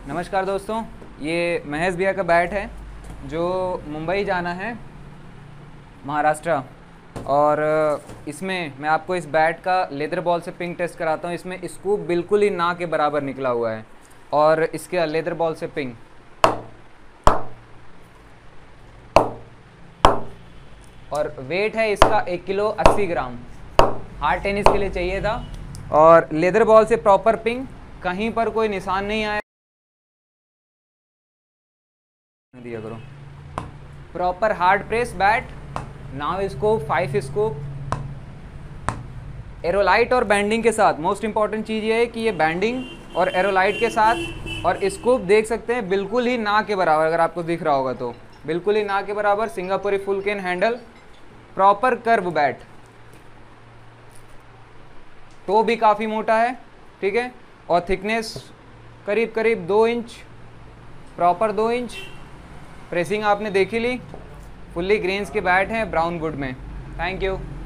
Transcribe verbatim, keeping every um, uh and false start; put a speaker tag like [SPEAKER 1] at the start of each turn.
[SPEAKER 1] नमस्कार दोस्तों, ये महेश भैया का बैट है जो मुंबई जाना है, महाराष्ट्र। और इसमें मैं आपको इस बैट का लेदर बॉल से पिंग टेस्ट कराता हूँ। इसमें स्कूप बिल्कुल ही ना के बराबर निकला हुआ है और इसके लेदर बॉल से पिंग और वेट है इसका एक किलो अस्सी ग्राम। हार्ड टेनिस के लिए चाहिए था। और लेदर बॉल से प्रॉपर पिंग, कहीं पर कोई निशान नहीं आया, दिया करो। प्रॉपर हार्ड प्रेस बैट, नाव स्कोप, फाइव स्कोप, एरोलाइट और बैंडिंग के साथ। मोस्ट इंपॉर्टेंट चीज़ ये है कि ये बैंडिंग और एरोलाइट के साथ, और स्कोप देख सकते हैं बिल्कुल ही ना के बराबर, अगर आपको दिख रहा होगा तो बिल्कुल ही ना के बराबर। सिंगापुरी full cane handle, proper curve bat, तो भी काफ़ी मोटा है, ठीक है। और थिकनेस करीब करीब दो इंच, प्रॉपर दो इंच। प्रेसिंग आपने देखी ली, फुल्ली ग्रेन्स के बैट हैं ब्राउन वुड में। Thank you.